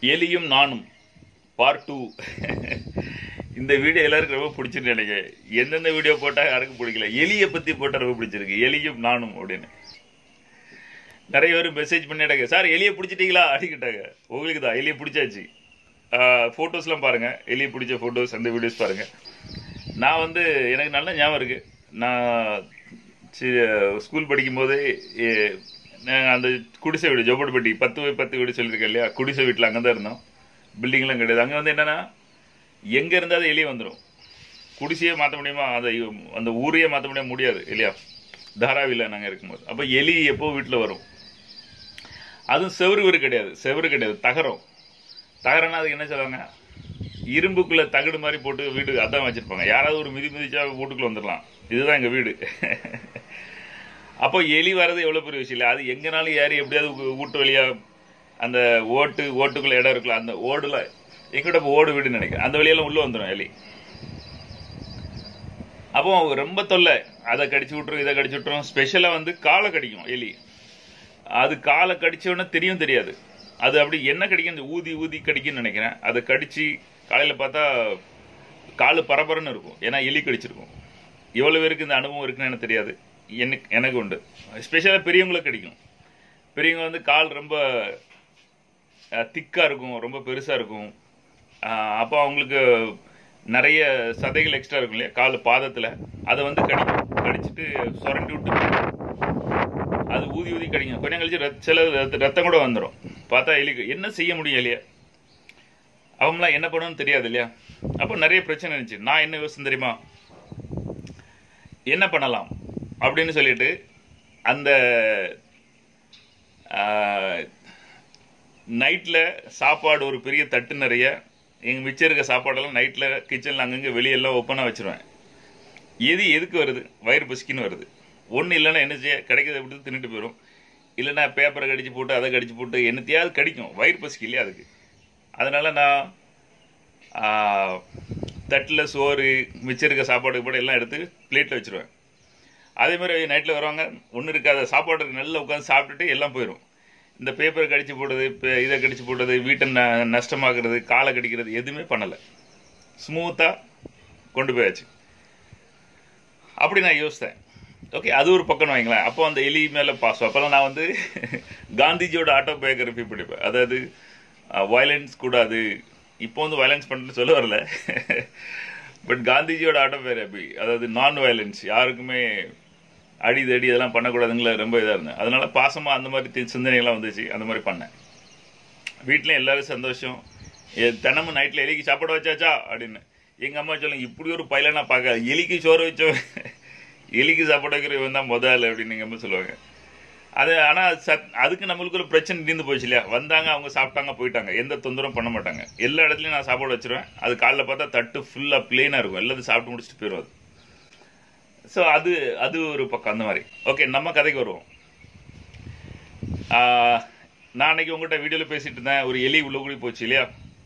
எலியும் நானும் பார்ட் 2. இந்த வீடியோ எல்லாருக்கும் ரொம்ப பிடிச்சிருக்கு நினைக்கிறேன். எந்தெந்த வீடியோ போட்டால் யாருக்கும் பிடிக்கல, எலியை பற்றி போட்டால் ரொம்ப பிடிச்சிருக்கு. எலியும் நானும் அப்படின்னு நிறைய பேர் மெசேஜ் பண்ணிட்டாங்க, சார் எலியை பிடிச்சிட்டீங்களா அப்படிக்கிட்டாங்க. உங்களுக்கு தான் எலியை பிடிச்சாச்சு. ஃபோட்டோஸ்லாம் பாருங்கள், எலியை பிடிச்ச ஃபோட்டோஸ் அந்த வீடியோஸ் பாருங்கள். நான் எனக்கு நல்ல ஞாபகம் இருக்குது. நான் ஸ்கூல் படிக்கும்போது அந்த குடிசை வீடு ஜோப்பட்டுப்பட்டி 10x10 வீடு சொல்லியிருக்கேன் இல்லையா, குடிசை வீட்டில் அங்கே தான் இருந்தோம். பில்டிங்லாம் கிடையாது. அங்கே என்னென்னா எங்கே இருந்தால் எலி வந்துடும். குடிசையே மாற்ற முடியுமா, அந்த ஊரையே மாற்ற முடியாது இல்லையா, தாராவியில் நாங்கள் இருக்கும்போது. அப்போ எலி எப்போ வீட்டில் வரும். அதுவும் செவரு கிடையாது, தகரம்னா அதுக்கு என்ன சொல்லுவாங்க, இரும்புக்குள்ளே தகடு மாதிரி போட்டு வீடு அதான் வச்சுருப்பாங்க. யாராவது ஒரு மிதிச்சா வீட்டுக்குள்ளே வந்துடலாம். இதுதான் எங்கள் வீடு. அப்போ எலி வர்றது எவ்வளோ பெரிய விஷயம் இல்லை. அது எங்கேனாலும் ஏறி எப்படியாவது வீட்டு வழியாக அந்த ஓட்டுக்குள்ளே இடம் இருக்குல்ல, அந்த ஓடுல எங்கிட்ட ஓடு வீடுன்னு நினைக்கிறேன், அந்த வழியெல்லாம் உள்ளே வந்துடும் எலி. அப்போ ரொம்ப தொல்லை. அதை கடிச்சு விட்டுரும், இதை கடிச்சு விட்டுரும். ஸ்பெஷலாக காலை கடிக்கும் எலி. அது காலை கடிச்சோன்னா தெரியாது. அது அப்படி என்ன கடிக்கும், இந்த ஊதி கடிக்குன்னு நினைக்கிறேன். அதை கடிச்சு காலையில் பார்த்தா காலு பரபரன்னு இருக்கும். ஏன்னா எலி கடிச்சிருக்கும். எவ்வளோ பேருக்கு இந்த அனுபவம் இருக்குன்னு எனக்கு தெரியாது. எனக்கு உண்டு. ஸ்பெஷலாக பெரியவங்களை கடிக்கும். பெரியவங்க கால் ரொம்ப திக்காக இருக்கும், ரொம்ப பெருசாக இருக்கும். அப்போ அவங்களுக்கு நிறைய சதைகள் எக்ஸ்ட்ரா இருக்கும் இல்லையா கால் பாதத்தில். அதை கடிச்சிட்டு சுரண்டி விட்டு அது ஊதி கடிக்கும். கொஞ்சம் கழிச்சு சில ரத்தம் கூட வந்துடும். பார்த்தா எலிக்கு என்ன செய்ய முடியும் இல்லையா, அவங்களாம் என்ன பண்ணணும்னு தெரியாது இல்லையா. அப்போ நிறைய பிரச்சனை இருந்துச்சு. நான் என்ன யோசனை தெரியுமா, என்ன பண்ணலாம் அப்படின்னு சொல்லிட்டு அந்த நைட்டில் சாப்பாடு ஒரு பெரிய தட்டு நிறைய எங்கள் மிச்சம் இருக்க சாப்பாடெல்லாம் நைட்டில் கிச்சனில் அங்கங்கே வெளியெல்லாம் ஓப்பனாக வச்சுருவேன். எதுக்கு வருது, வயிறு பசிக்குன்னு வருது. ஒன்றும் இல்லைன்னா என்ன செய்ய, கிடைக்கிறத விட்டு தின்னுட்டு போயிடும். இல்லைன்னா பேப்பரை கடிச்சு போட்டு அதை கடிச்சு போட்டு என்னத்தையாவது கடிக்கும். வயிறு பசிக்கு இல்லையா அதுக்கு. அதனால் நான் தட்டில் சோறு மிச்சம் இருக்க சாப்பாடு கூட எல்லாம் எடுத்து பிளேட்டில் வச்சுருவேன். அதேமாதிரி நைட்டில் வருவாங்க, ஒன்றும் இருக்காத சாப்பாடுக்கு நல்லா உட்காந்து சாப்பிட்டுட்டு எல்லாம் போயிடும். இந்த பேப்பரை கடிச்சு போடுறது, இதை கடிச்சு போடுறது, வீட்டை நஷ்டமாக்குறது, காலை கடிக்கிறது எதுவுமே பண்ணலை. ஸ்மூத்தாக கொண்டு போயாச்சு. அப்படி நான் யோசித்தேன். ஓகே, அது ஒரு பக்கம் வைங்களேன். அப்போ அந்த எலி மேலே பாசம். அப்போல்லாம் நான் காந்திஜியோட ஆட்டோபயோகிராஃபி படிப்பேன். அதாவது வயலன்ஸ் கூடாது. இப்போ வயலன்ஸ் பண்ணுறது சொல்ல வரல. பட் காந்திஜியோட ஆட்டோபயோகிராஃபி, அதாவது நான் வயலன்ஸ், யாருக்குமே அடிதடி இதெல்லாம் பண்ணக்கூடாதுங்களா ரொம்ப இதாக இருந்தேன். அதனால பாசமாக அந்த மாதிரி சிந்தனைகள்லாம் வந்துச்சு. அந்த மாதிரி பண்ணேன். வீட்லேயும் எல்லோரும் சந்தோஷம். தினமும் நைட்டில் எலிக்கு சாப்பாடு வச்சாச்சா அப்படின்னு எங்கள் அம்மா சொல்லுங்க, இப்படி ஒரு பையனா பார்க்க, எலிக்கு சோறு வச்சோம், எலிக்கு சாப்பாடு வைக்கிற இவன் தான் முதல் அப்படின்னு எங்கள் அம்மா சொல்லுவாங்க. அது ஆனால் அதுக்கு நம்மளுக்கு ஒரு பிரச்சனை தீர்ந்து போச்சு இல்லையா. வந்தாங்க, அவங்க சாப்பிட்டாங்க, போயிட்டாங்க, எந்த தொந்தரவும் பண்ண மாட்டாங்க. எல்லா இடத்துலையும் நான் சாப்பாடு வச்சுருவேன். அது காலைல பார்த்தா தட்டு ஃபுல்லாக பிளெயினாக இருக்கும். எல்லாத்தையும் சாப்பிட்டு முடிச்சுட்டு போயிடும் அது. ஸோ அது ஒரு பக்கம் அந்த மாதிரி. ஓகே, நம்ம கதைக்கு வருவோம். நான் அன்னைக்கு உங்கள்கிட்ட வீடியோவில் பேசிகிட்டு இருந்தேன், ஒரு எலி உள்ள கூடி போச்சு இல்லையா.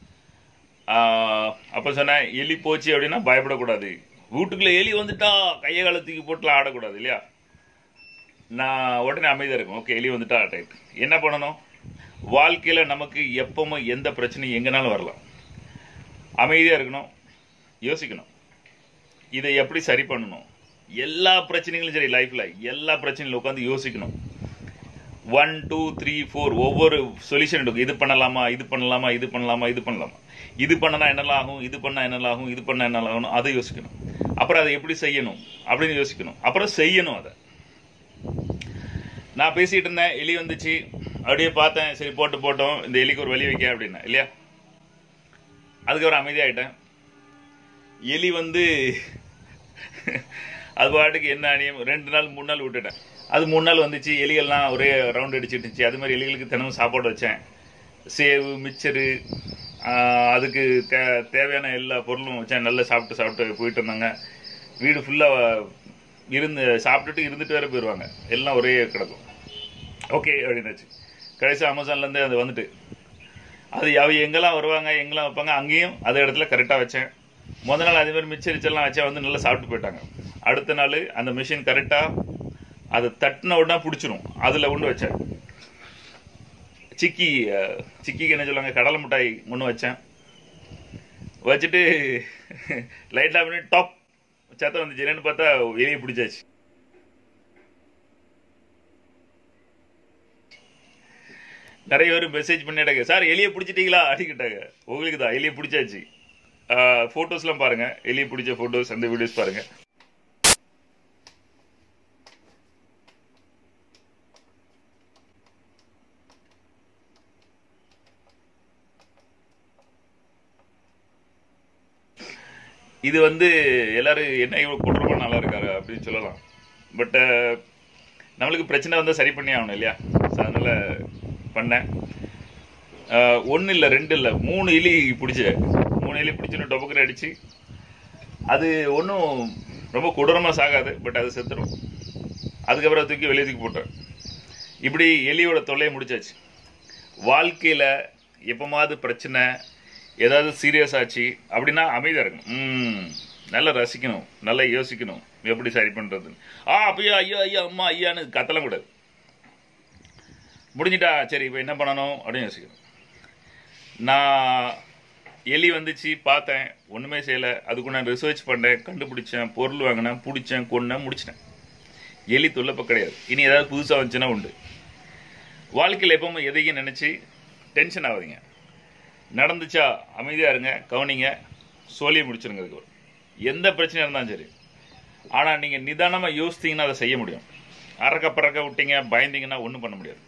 அப்போ சொன்னேன், எலி போச்சு அப்படின்னா பயப்படக்கூடாது, வீட்டுக்குள்ளே எலி வந்துட்டா கையை காலத்துக்கு போட்டுலாம் ஆடக்கூடாது இல்லையா. நான் உடனே அமைதியாக இருக்கும். ஓகே, எலி வந்துட்டா டைப் என்ன பண்ணணும். வாழ்க்கையில் நமக்கு எப்பவுமே எந்த பிரச்சனையும் எங்கேனாலும் வரலாம். அமைதியாக இருக்கணும், யோசிக்கணும், இதை எப்படி சரி பண்ணணும். எல்லா பிரச்சனைகளும் சரி, லைஃப்பில் எல்லா பிரச்சனைகளும் உட்காந்து யோசிக்கணும். 1 2 3 4 ஒவ்வொரு சொல்யூஷன் இருக்கும். இது பண்ணலாமா, இது பண்ணலாமா, இது பண்ணலாமா, இது பண்ணலாமா, இது பண்ணனா என்னெல்லாம் ஆகும், இது பண்ணால் என்னெல்லாம் ஆகும், இது பண்ணால் என்னெல்லாம் ஆகணும், அதை யோசிக்கணும். அப்புறம் அதை எப்படி செய்யணும் அப்படின்னு யோசிக்கணும். அப்புறம் செய்யணும். அதை நான் பேசிகிட்டு இருந்தேன், எலி வந்துச்சு. அப்படியே பார்த்தேன், சரி போட்டோம், இந்த எலிக்கு ஒரு வழி வைக்க அப்படின்னா இல்லையா. அதுக்கப்புறம் அமைதியாகிட்டேன். எலி அது பாட்டுக்கு என்ன அணியம் 2 நாள் 3 நாள் விட்டுட்டேன். அது 3 நாள் வந்துச்சு. எலிகள்லாம் ஒரே ரவுண்ட் அடிச்சுட்டு இருந்துச்சு. அது மாதிரி எலிகளுக்கு தினமும் சாப்பாடு வச்சேன். சேவு, மிச்சரு, அதுக்கு தேவையான எல்லா பொருளும் வச்சேன். நல்லா சாப்பிட்டு போயிட்டு இருந்தாங்க. வீடு ஃபுல்லாக சாப்பிட்டுட்டு இருந்துட்டு வேற போயிடுவாங்க. எல்லாம் ஒரே கிடக்கும். ஓகே அப்படின்னாச்சு. கடைசி அமேசான்லேருந்து அது வந்துட்டு அது எங்கெல்லாம் வருவாங்க, எங்கெல்லாம் வைப்பாங்க, அங்கேயும் அதே இடத்துல கரெக்டாக வச்சேன். முதல் நாள் அதேமாதிரி மிச்சரிச்செல்லாம் வச்சா நல்லா சாப்பிட்டு போயிட்டாங்க. அடுத்த நாள் அந்த மிஷின் கரெக்டாக அதை தட்டின உடனே பிடிச்சிரும். அதில் கொண்டு வச்சேன். சிக்கிக்கு என்ன சொல்லுவாங்க, கடலை மிட்டாய் ஒன்று வச்சேன். வச்சுட்டு லைட் ஆஃப் பண்ணி டாப் சத்தம் வந்துச்சு. என்னன்னு பார்த்தா எலியை பிடிச்சாச்சு. நிறைய பேர் மெசேஜ் பண்ணிட்டாங்க, சார் எலியை பிடிச்சிட்டீங்களா அடிக்கிட்டாங்க. உங்களுக்கு தான் எலியை பிடிச்சாச்சு. ஃபோட்டோஸ்லாம் பாருங்க, எலியை பிடிச்ச ஃபோட்டோஸ் அந்த வீடியோஸ் பாருங்க. இது வந்து எல்லாரும் என்ன இவ்வளோ கொடூரமாக நல்லா இருக்காரு அப்படின்னு சொல்லலாம். பட் நம்மளுக்கு பிரச்சனை வந்தால் சரி பண்ணி ஆகணும் இல்லையா? ஸோ அதனால் பண்ணேன். 1 இல்லை 2 இல்லை 3 எலி பிடிச்சேன். 3 எலி பிடிச்சுன்னு டொபக்கரை அடித்து, அது ஒன்றும் ரொம்ப கொடூரமாக சாகாது, பட் அது செத்துடும். அதுக்கப்புறம் தூக்கி வெளியே தூக்கி போட்டேன். இப்படி எலியோட தொல்லையை முடிச்சாச்சு. வாழ்க்கையில் எப்போமாவது பிரச்சனை ஏதாவது சீரியஸ் ஆச்சு அப்படின்னா அமைதியாக இருக்கணும். நல்லா ரசிக்கணும், நல்லா யோசிக்கணும் எப்படி சரி பண்ணுறது. அப்பயா ஐயா ஐயா அம்மா ஐயான்னு கத்தலாம் கூடாது. முடிஞ்சிட்டா சரி இப்போ என்ன பண்ணணும் அப்படின்னு யோசிக்கணும். நான் எலி வந்துச்சு பார்த்தேன், ஒன்றுமே செய்யலை. அதுக்கு நான் ரிசர்ச் பண்ணேன், கண்டுபிடிச்சேன், பொருள் வாங்கினேன், பிடிச்சேன், கொன்னேன், முடிச்சிட்டேன். எலி தொல்லைப்போ கிடையாது. இனி ஏதாவது புதுசாக வந்துச்சுன்னா உண்டு. வாழ்க்கையில் எப்பவுமே எதையும் நினச்சி டென்ஷன் ஆகாதீங்க. நடந்துச்சா அமைதியாக இருங்க, கவனிங்க, சொல்லியை முடிச்சிருங்க. அதுக்கு எந்த பிரச்சனையாக இருந்தாலும் சரி. ஆனால் நீங்கள் நிதானமாக யோசித்தீங்கன்னா அதை செய்ய முடியும். அறக்க பறக்க விட்டீங்க, பயந்தீங்கன்னா ஒன்றும் பண்ண முடியாது.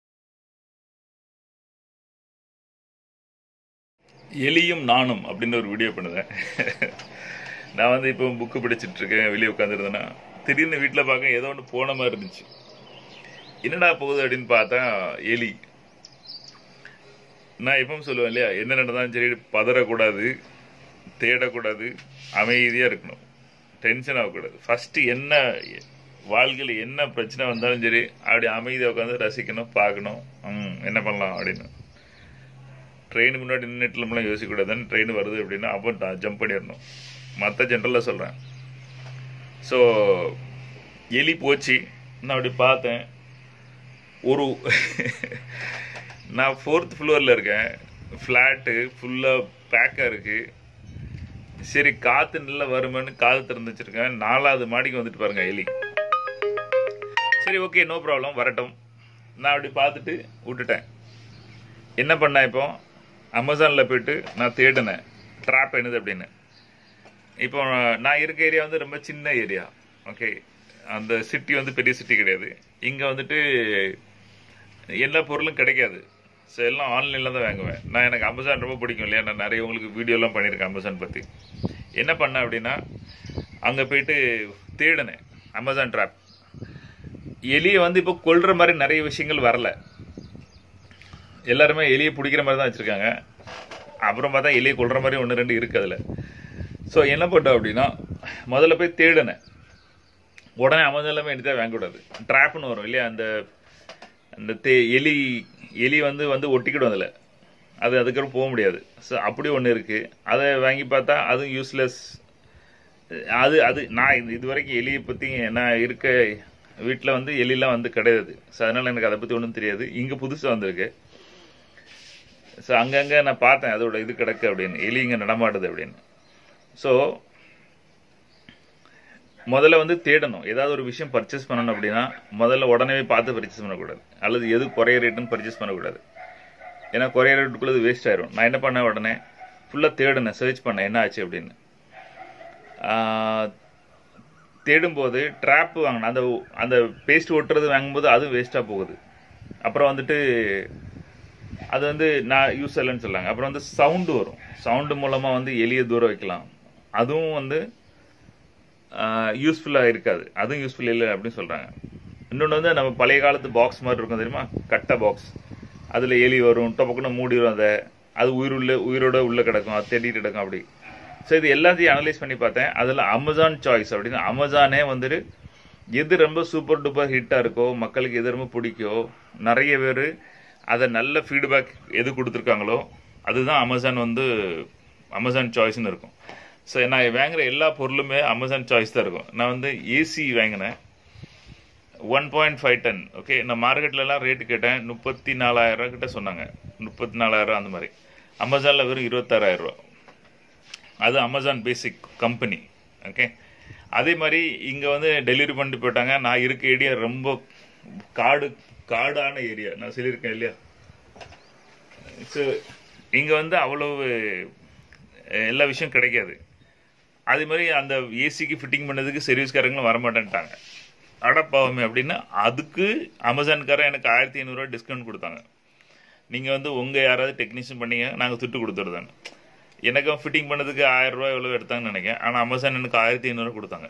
எலியும் நானும் அப்படின்னு ஒரு வீடியோ பண்ணுவேன். நான் வந்து இப்போ புக்கு படிச்சுட்டு இருக்கேன், வெளியே உட்காந்துருந்தேன்னா திடீர்னு வீட்டில் பார்க்க ஏதோ ஒன்று போன மாதிரி இருந்துச்சு. என்னடா போகுது அப்படின்னு பார்த்தா எலி. நான் எப்பவும் சொல்லுவேன் இல்லையா, என்ன நடந்தாலும் சரி பதறக்கூடாது, தேடக்கூடாது, அமைதியாக இருக்கணும், டென்ஷன் ஆகக்கூடாது. ஃபஸ்ட்டு என்ன வாழ்க்கையில் என்ன பிரச்சனை வந்தாலும் சரி அப்படி அமைதியாக உட்காந்து ரசிக்கணும், பார்க்கணும், என்ன பண்ணலாம் அப்படின்னு. ட்ரெயின் முன்னாடி நின்றுட்டுலாம் யோசிக்கக்கூடாதுன்னு. ட்ரெயின் வருது அப்படின்னா அப்போ ஜம்ப் பண்ணிடணும். மற்ற ஜென்ரலாக சொல்கிறேன். ஸோ எலி போச்சு. நான் அப்படி பார்த்தேன். நான் 4th ஃப்ளோரில் இருக்கேன். ஃப்ளாட்டு ஃபுல்லாக பேக்காக இருக்குது. சரி காற்று நல்லா வருமானு காது திறந்து வச்சுருக்கேன். 4வது மாடிக்கு வந்துட்டு பாருங்க எலி. சரி ஓகே நோ ப்ராப்ளம் வரட்டும். நான் அப்படி பார்த்துட்டு விட்டுட்டேன். என்ன பண்ணேன், இப்போ அமேசானில் போய்ட்டு நான் தேடினேன் ட்ராப் என்னது அப்படின்னு. இப்போ நான் இருக்க ஏரியா வந்து ரொம்ப சின்ன ஏரியா. ஓகே, அந்த சிட்டி வந்து பெரிய சிட்டி கிடையாது. இங்கே வந்துட்டு எல்லா பொருளும் கிடைக்காது. ஸோ எல்லாம் ஆன்லைனில் தான் வாங்குவேன். எனக்கு அமேசான் ரொம்ப பிடிக்கும் இல்லையா, நான் நிறைய உங்களுக்கு வீடியோலாம் பண்ணியிருக்கேன் அமேசான் பற்றி. என்ன பண்ணேன் அப்படின்னா அங்கே போயிட்டு தேடினேன் அமேசான் ட்ராப். எலியை வந்து இப்போ கொல்ற மாதிரி நிறைய விஷயங்கள் வரல. எல்லாருமே எலியை பிடிக்கிற மாதிரி தான் வச்சுருக்காங்க. அப்புறம் பார்த்தா எலியை கொல்ற மாதிரி 1 2 இருக்குது அதில். ஸோ என்ன பண்ணோம் அப்படின்னா முதல்ல போய் தேடினேன். உடனே அமேசான்லாமே எடுத்தால் வாங்கக்கூடாது. ட்ராப்னு வரும் இல்லையா, அந்த எலி வந்து ஒட்டிக்கிடும் அதில். அதுக்கப்புறம் போக முடியாது. ஸோ அப்படி ஒன்று இருக்குது. அதை வாங்கி பார்த்தா அதுவும் யூஸ்லெஸ். நான் இது வரைக்கும் எலியை பற்றி நான் இருக்க வீட்டில் வந்து எலிலாம் வந்து கிடையாது. ஸோ அதனால் எனக்கு அதை பற்றி ஒன்றும் தெரியாது. இங்கே புதுசாக வந்திருக்கு. ஸோ அங்கங்கே நான் பார்த்தேன் அதோட இது கிடக்கு அப்படின்னு, எலி இங்கே நடமாடுது அப்படின்னு. ஸோ முதல்ல வந்து தேடணும். ஏதாவது ஒரு விஷயம் பர்ச்சேஸ் பண்ணணும் அப்படின்னா முதல்ல உடனே பார்த்து பர்ச்சேஸ் பண்ணக்கூடாது. அல்லது எது குறைய ரேட்டுன்னு பர்ச்சேஸ் பண்ணக்கூடாது. ஏன்னா குறைய ரேட்டுக்குள்ளே அது வேஸ்ட் ஆயிரும். நான் என்ன பண்ணேன், உடனே ஃபுல்லாக தேடினேன், சர்ச் பண்ணேன் என்ன ஆச்சு அப்படின்னு. தேடும்போது ட்ராப் வாங்கினேன். அந்த பேஸ்ட் ஒட்டுறது வாங்கும்போது அதுவும் வேஸ்ட்டாக போகுது. அப்புறம் வந்துட்டு அது வந்து நான் யூஸ் இல்லைன்னு சொல்லாங்க. அப்புறம் வந்து சவுண்டு வரும். சவுண்டு மூலமாக வந்து எலியை தூரம் வைக்கலாம். அதுவும் வந்து யூஸ்ஃபுல்லாக இருக்காது. அதுவும் யூஸ்ஃபுல் இல்லை அப்படின்னு சொல்கிறாங்க. இன்னொன்று வந்து நம்ம பழைய காலத்து பாக்ஸ் மாதிரி இருக்கும் தெரியுமா, கட்டை பாக்ஸ். அதில் எலி வரும், டொப்பக்குன்னு மூடிடும். அது உயிரோட உள்ளே கிடக்கும், அது தேடிட்டு கிடக்கும் அப்படி. ஸோ இது எல்லாத்தையும் அனலைஸ் பண்ணி பார்த்தேன். அதில் அமேசான் சாய்ஸ் அப்படின்னு அமேசானே வந்துட்டு எது ரொம்ப சூப்பர் டூப்பர் ஹிட்டாக இருக்கோ, மக்களுக்கு எது ரொம்ப பிடிக்கோ, நிறைய பேர் அதை நல்ல ஃபீட்பேக் எது கொடுத்துருக்காங்களோ அதுதான் அமேசான் சாய்ஸ்ன்னு இருக்கும். ஸோ நான் வாங்குகிற எல்லா பொருளுமே அமேசான் சாய்ஸ் தான் இருக்கும். நான் வந்து ஏசி வாங்கினேன். 1.5 டன். ஓகே, நான் மார்க்கெட்லலாம் ரேட்டு கேட்டேன், 34,000 கிட்ட சொன்னாங்க. 34,000 அந்த மாதிரி. அமேசானில் வெறும் 26,000. அது அமேசான் பேசிக் கம்பெனி. ஓகே, அதே மாதிரி இங்கே வந்து டெலிவரி பண்ணிட்டு போயிட்டாங்க. நான் இருக்க ஏரியா ரொம்ப காடான ஏரியா, நான் சொல்லியிருக்கேன் இல்லையா. ஸோ இங்கே வந்து அவ்வளவு எல்லா விஷயம் கிடைக்காது. அதே மாதிரி அந்த ஏசிக்கு ஃபிட்டிங் பண்ணதுக்கு சர்வீஸ்காரங்களும் வரமாட்டேன்ட்டாங்க. அடப்பாவமே அப்படின்னா அதுக்கு அமேசான்காரன் எனக்கு 1,500 டிஸ்கவுண்ட் கொடுத்தாங்க. நீங்கள் வந்து உங்கள் யாராவது டெக்னீஷியன் பண்ணீங்க, நாங்கள் துட்டு கொடுத்துருதாங்க. எனக்கும் ஃபிட்டிங் பண்ணதுக்கு 1000 ரூபா எவ்வளோ எடுத்தாங்கன்னு நினைக்கிறேன். ஆனால் அமேசான் எனக்கு 1,500 கொடுத்தாங்க.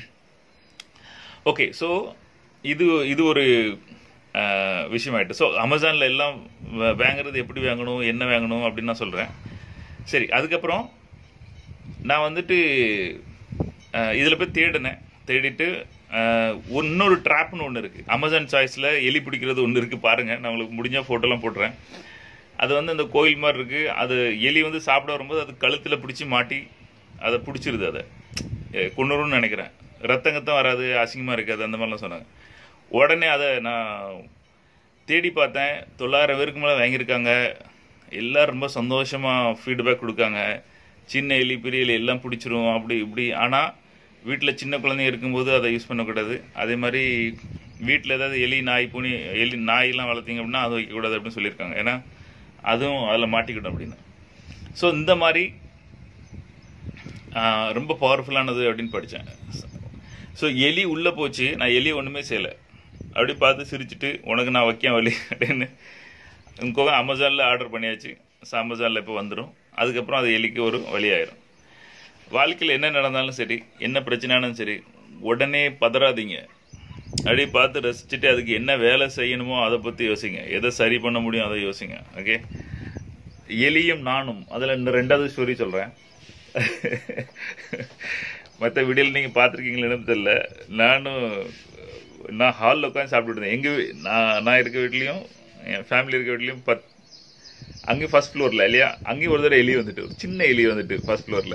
ஓகே, ஸோ இது ஒரு விஷயமாயிட்டு. ஸோ அமேசானில் எல்லாம் வாங்குறது எப்படி வாங்கணும், என்ன வாங்கணும் அப்படின்னு நான் சொல்கிறேன். சரி, அதுக்கப்புறம் நான் வந்துட்டு இதில் போய் தேடிட்டு இன்னொரு ட்ராப்னு ஒன்று இருக்குது. அமேசான் சாய்ஸில் எலி பிடிக்கிறது ஒன்று இருக்குது, பாருங்கள். நான் உங்களுக்கு முடிஞ்சால் ஃபோட்டோலாம் போட்டுறேன். அது வந்து அந்த கோயில் மாதிரி இருக்குது. அது எலி வந்து சாப்பிட வரும்போது அது கழுத்தில் பிடிச்சி மாட்டி அதை பிடிச்சிருது. அதை கொண்டுருன்னு நினைக்கிறேன். ரத்தங்கத்தான் வராது, அசிங்கமாக இருக்காது, அந்த மாதிரிலாம் சொன்னாங்க. உடனே அதை நான் தேடி பார்த்தேன். 900 பேருக்கு மேலே வாங்கியிருக்காங்க. எல்லோரும் ரொம்ப சந்தோஷமாக ஃபீட்பேக் கொடுக்காங்க. சின்ன எலி பெரிய எலி எல்லாம் பிடிச்சிரும் அப்படி இப்படி. ஆனால் வீட்டில் சின்ன குழந்தைங்க இருக்கும்போது அதை யூஸ் பண்ணக்கூடாது. அதே மாதிரி வீட்டில் ஏதாவது எலி நாயெல்லாம் வளர்த்திங்க அப்படின்னா அதை வைக்கக்கூடாது அப்படின்னு சொல்லியிருக்காங்க. ஏன்னா அதுவும் அதில் மாட்டிக்கிட்டோம் அப்படின்னு. ஸோ இந்த மாதிரி ரொம்ப பவர்ஃபுல்லானது அப்படின்னு படித்தேன். ஸோ எலி உள்ளே போச்சு, நான் எலி ஒன்றுமே செய்யலை. அப்படி பார்த்து சிரிச்சுட்டு உனக்கு நான் வைக்கேன் வலி அப்படின்னு உங்க அமேசானில் ஆர்டர் பண்ணியாச்சு. ஸோ அமேசானில் இப்போ வந்துடும். அதுக்கப்புறம் அது எலிக்கு ஒரு வழியாயிரும். வாழ்க்கையில் என்ன நடந்தாலும் சரி, என்ன பிரச்சனைனாலும் சரி, உடனே பதறாதீங்க. அப்படியே பார்த்து ரசிச்சுட்டு அதுக்கு என்ன வேலை செய்யணுமோ அதை பற்றி யோசிங்க. எதை சரி பண்ண முடியும் அதை யோசிங்க. ஓகே, எலியும் நானும் அதில் இந்த 2வது ஸ்டோரி சொல்கிறேன். மற்ற வீடியோவில் நீங்கள் பார்த்துருக்கீங்களேன்னு தெரியல. நான் ஹாலில் உட்காந்து சாப்பிட்டுட்டு இருந்தேன். நான் இருக்க வீட்லேயும் என் ஃபேமிலி இருக்க வீட்லேயும் அங்கேயும் ஃபர்ஸ்ட் ஃப்ளோரில் இல்லையா, அங்கேயும் ஒரு தடவை எலி வந்துட்டு, ஒரு சின்ன எலி வந்துட்டு ஃபர்ஸ்ட் ஃப்ளோரில்.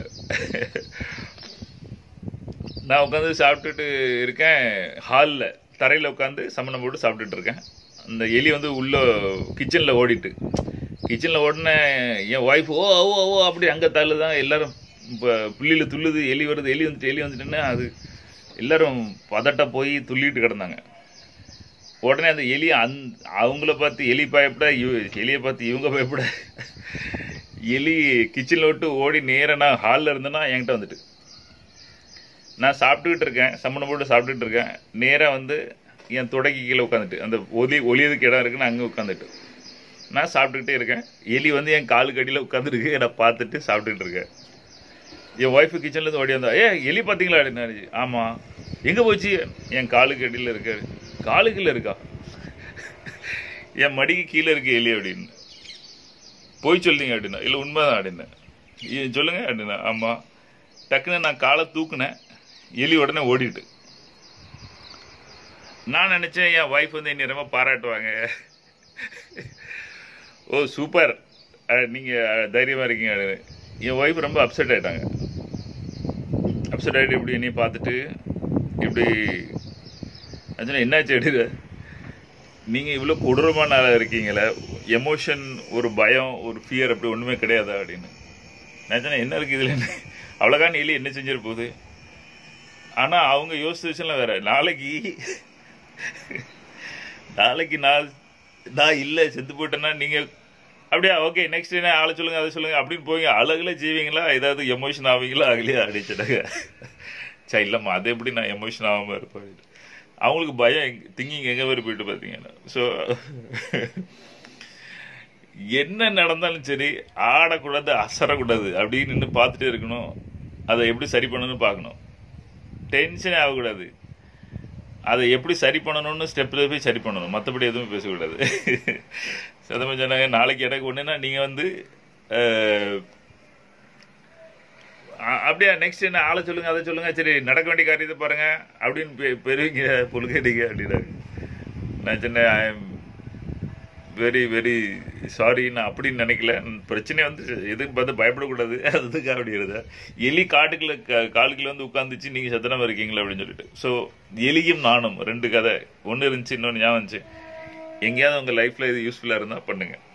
நான் உட்காந்து சாப்பிட்டுட்டு இருக்கேன். ஹாலில் தரையில் உட்காந்து சமணம் போட்டு சாப்பிட்டுட்டு இருக்கேன். அந்த எலி வந்து உள்ள கிச்சனில் ஓடின என் ஒய்ஃப் ஓ அப்படி அங்கே தள்ளுதான். எல்லாரும் இப்போ புள்ளியில் துள்ளுது, எலி வருது, எலி வந்துட்டுன்னு அது எல்லாரும் பதட்ட போய் துள்ளிட்டு கிடந்தாங்க. உடனே அந்த எலி அவங்கள பார்த்து எலி பயப்பட, எலியை பார்த்து இவங்க பயப்பட, எலி கிச்சனில் விட்டு ஓடி நேராக நான் ஹாலில் இருந்தேன்னா என்கிட்ட வந்துட்டு, நான் சாப்பிட்டுக்கிட்டு இருக்கேன், சம்மணம் போட்டு சாப்பிட்டுட்டு இருக்கேன். நேராக வந்து என் தொடக்கி கீழே உட்காந்துட்டு, அந்த ஒலியதுக்கு இடம் இருக்குன்னு அங்கே உட்காந்துட்டு நான் சாப்பிட்டுக்கிட்டே இருக்கேன். எலி வந்து என் காலுக்கு அடியில் உட்காந்துருக்கு, நான் பார்த்துட்டு சாப்பிட்டுக்கிட்டு இருக்கேன். என் ஒய்ஃபு கிச்சன்லேருந்து ஓடி வந்தா, எலி பார்த்தீங்களா அப்படின்னு. ஆமாம், எங்கே போச்சு? என் காலுக்கு அடியில் இருக்காரு. காலுக்குள்ள இருக்கா? என் மடிக்கு கீழே இருக்கு எலி அப்படின்னு. போய் சொல்லிங்க அப்படின்னா, இல்லை உண்மைதான் அப்படின்னா. சொல்லுங்க அப்படின்னா, ஆமாம். டக்குன்னு நான் காலை தூக்குனேன், எலி உடனே ஓடிட்டு. நான் நினச்சேன் என் ஒய்ஃப் வந்து என்னை ரொம்ப பாராட்டுவாங்க. ஓ சூப்பர், நீங்கள் தைரியமாக இருக்கீங்க அப்படின்னு. என் ஒய்ஃப் ரொம்ப அப்செட் ஆகிட்டாங்க. அப்செட் ஆகிட்டு இப்படி என்னையை பார்த்துட்டு இப்படி என்னாச்சு எடுக்க, நீங்கள் இவ்வளோ கொடூரமான ஆளாக இருக்கீங்களே, எமோஷன், ஒரு பயம், ஒரு ஃபியர் அப்படி ஒன்றுமே கிடையாதா அப்படின்னு. நினச்சேன் என்ன இருக்குது இதில், அவ்வளோக்கான எலி என்ன செஞ்சிட போகுது. ஆனால் அவங்க யோசிச்ச விஷயம்லாம் வேற. நாளைக்கு நான் இல்லை செத்து போட்டேன்னா நீங்கள் அப்படியா ஓகே நெக்ஸ்ட் என்ன ஆளை சொல்லுங்க அதை சொல்லுங்க அப்படின்னு போய் அழகுல ஜீவிங்களா, ஏதாவது எமோஷன் ஆவீங்களா அகலையா அடிச்சிட்டாங்க. சரி இல்லைம்மா, அது எப்படி நான் எமோஷன் ஆகாமல் இருப்பேன். அவங்களுக்கு பயம், திங்கிங் எங்கே வரை போயிட்டு பார்த்தீங்கன்னா. ஸோ என்ன நடந்தாலும் சரி ஆடக்கூடாது, அசரக்கூடாது, அப்படின்னு நின்று பார்த்துட்டே இருக்கணும். அதை எப்படி சரி பண்ணணும்னு பார்க்கணும். டென்ஷனே ஆகக்கூடாது. அதை எப்படி சரி பண்ணணும்னு ஸ்டெப்பில் போய் சரி பண்ணணும், மற்றபடி எதுவும் பேசக்கூடாது. சதமாக சொன்னாங்க, நாளைக்கு எனக்கு ஒன்றுன்னா நீங்கள் வந்து அப்படியா நெக்ஸ்ட் என்ன ஆளை சொல்லுங்க அதை சொல்லுங்க, சரி நடக்க வேண்டிய காரியத்தை பாருங்க அப்படின்னு பெருவிங்க பொழுகடிங்க அப்படின்னாங்க. நான் சொன்னேன், வெரி வெரி சாரி. நான் அப்படின்னு நினைக்கல. பிரச்சனை வந்து எதுக்கு பார்த்து பயப்படக்கூடாது, அதுக்காக அப்படி எழுத. எலி காட்டுக்குள்ள காலுக்குள்ள வந்து உட்காந்துச்சு, நீங்கள் சத்தனமாக இருக்கீங்களா அப்படின்னு சொல்லிட்டு. ஸோ எலியும் நானும் 2 கதை. ஒன்று இருந்துச்சு, இன்னொன்று ஞாபகம் இருந்துச்சு. எங்கேயாவது உங்கள் லைஃப்பில் இது யூஸ்ஃபுல்லாக இருந்தால் பண்ணுங்கள்.